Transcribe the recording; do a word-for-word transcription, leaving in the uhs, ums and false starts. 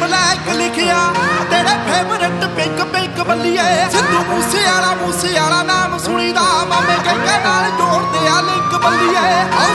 black ਲਿਖਿਆ ਤੇਰੇ favourite pink pink ਬੱਲੀਏ ਸਿੱਧੂ ਮੂਸੇ ਵਾਲਾ ਮੂਸੇ ਵਾਲਾ ਨਾਮ ਸੁਣੀਦਾ ਮਾਮੇ ਕਹਿੰਦੇ ਨਾਲ ਜੋੜਦੇ ਆ ਲਿੰਕ ਬੱਲੀਏ